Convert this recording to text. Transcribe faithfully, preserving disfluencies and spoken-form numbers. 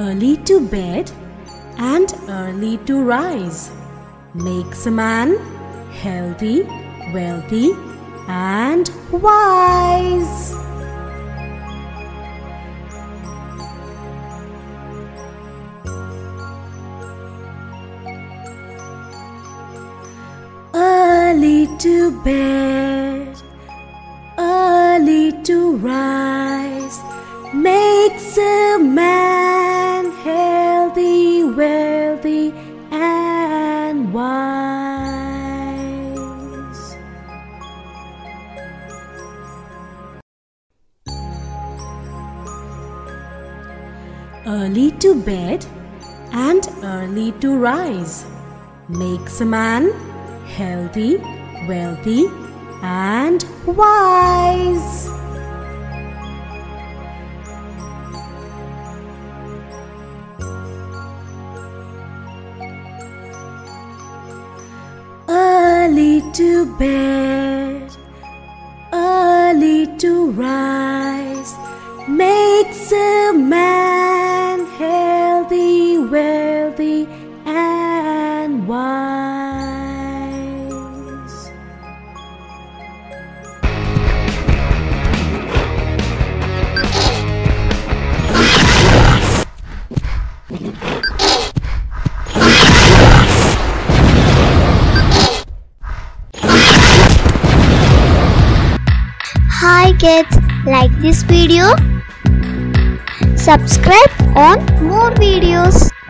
Early to bed and early to rise makes a man healthy, wealthy, and wise. Early to bed, early to rise makes a man healthy, wealthy, and wise. Early to bed and early to rise makes a man healthy, wealthy, and wise. Early to bed, early to rise makes a man healthy, wealthy, and wise. Hi kids, like this video? Subscribe on more videos.